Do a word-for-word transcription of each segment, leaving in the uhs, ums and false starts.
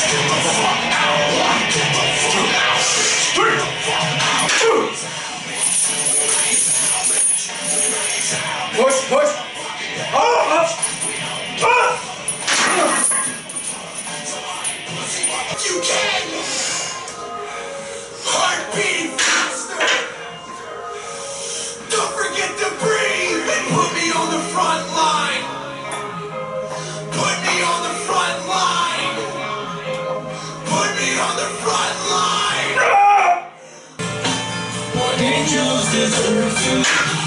Push, push. Oh, up. Ah. You can. Heart beating faster. Don't forget to breathe and put me on the front line. Put me on the front line. Put me on the front line. Ah. What angels deserve to.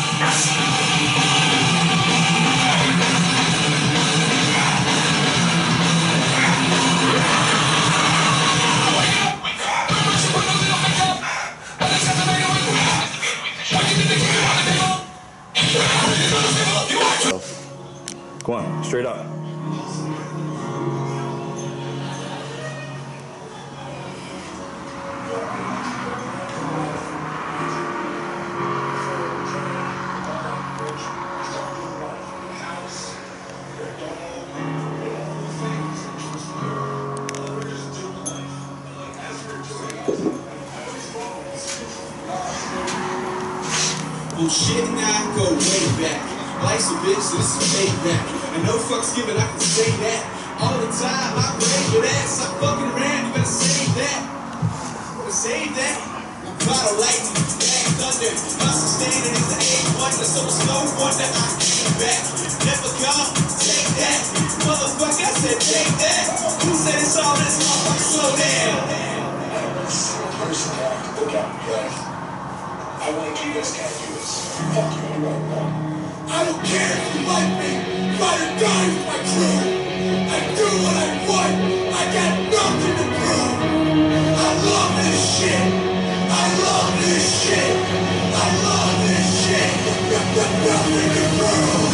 Come on, straight up. Bullshit and I go way back. Life's a bitch, so this is payback. And no fucks given, I can say that. All the time, I pray your ass. I'm fucking around, you better save that. Better save that. Bottle lightning, back thunder. I'm sustaining in the eight wonder. So it's no wonder I came back. Never gone, take that. Motherfucker, I said take that. Who said it's all this motherfucker? Slow down. Person I have to look out back. I want you guys can't do this. Fuck you, I'm right now. I don't care if you like me. Ride or die with my crew. I do what I want. I got nothing to prove. I love this shit. I love this shit. I love this shit. Nothing to prove.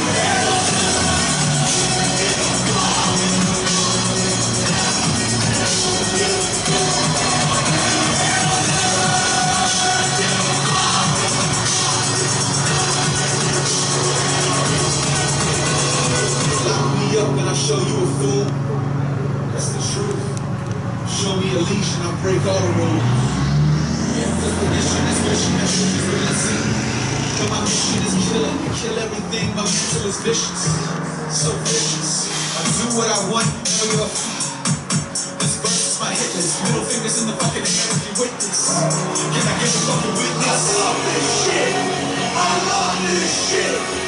Up and I show you a fool. That's the truth. Show me a leash and I'll break all the rules. Yeah, definition is mission, that's visibility. But my mission is killing, kill everything. My mental is vicious, so vicious. I do what I want, never give a fuck. This verse is my hit list. Middle fingers in the fucking air if you witness. Can I get a fucking witness? I love this shit. I love this shit.